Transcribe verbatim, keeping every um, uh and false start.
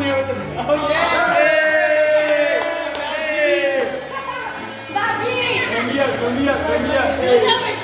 here with the. Oh yeah! Hey! Turn me up, turn me up, turn me up. Hey.